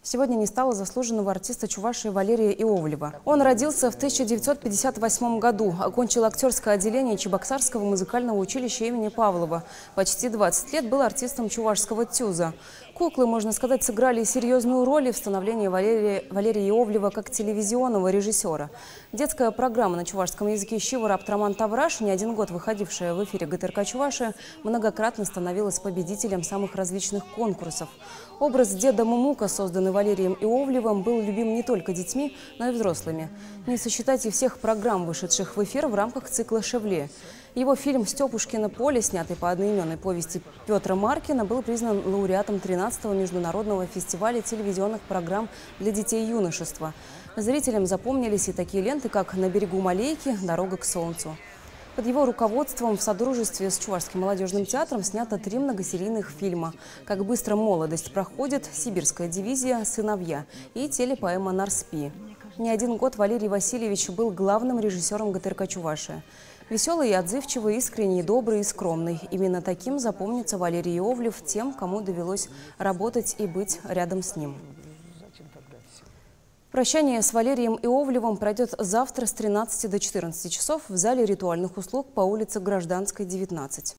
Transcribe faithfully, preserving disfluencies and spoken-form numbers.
Сегодня не стало заслуженного артиста Чувашии Валерия Иовлева. Он родился в тысяча девятьсот пятьдесят восьмом году, окончил актерское отделение Чебоксарского музыкального училища имени Павлова. Почти двадцать лет был артистом чувашского ТЮЗа. Куклы, можно сказать, сыграли серьезную роль в становлении Валерия, Валерия Иовлева как телевизионного режиссера. Детская программа на чувашском языке «Щива Раптраман Тавраш», не один год выходившая в эфире ГТРК Чувашия, многократно становилась победителем самых различных конкурсов. Образ деда Мумука, созданный Валерием Иовлевым, был любим не только детьми, но и взрослыми. Не сосчитать и всех программ, вышедших в эфир в рамках цикла «Шевле». Его фильм «Степушкино поле», снятый по одноименной повести Петра Маркина, был признан лауреатом тринадцатого международного фестиваля телевизионных программ для детей и юношества. Зрителям запомнились и такие ленты, как «На берегу Малейки», «Дорога к солнцу». Под его руководством в содружестве с Чувашским молодежным театром снято три многосерийных фильма: «Как быстро молодость проходит», «Сибирская дивизия», «Сыновья» и телепоэма «Нарспи». Не один год Валерий Васильевич был главным режиссером ГТРК Чувашия. Веселый и отзывчивый, искренний, добрый и скромный. Именно таким запомнится Валерий Иовлев тем, кому довелось работать и быть рядом с ним. Прощание с Валерием Иовлевым пройдет завтра с тринадцати до четырнадцати часов в зале ритуальных услуг по улице Гражданской, девятнадцать.